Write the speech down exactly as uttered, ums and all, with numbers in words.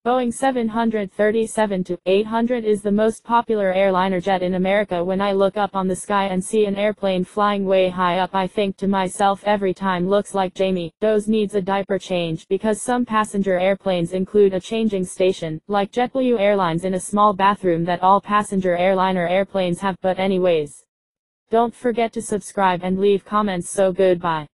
Boeing seven thirty-seven eight hundred is the most popular airliner jet in America. When I look up on the sky and see an airplane flying way high up, I think to myself every time, looks like Jamie Does needs a diaper change, because some passenger airplanes include a changing station, like JetBlue Airlines, in a small bathroom that all passenger airliner airplanes have. But anyways, don't forget to subscribe and leave comments. So goodbye.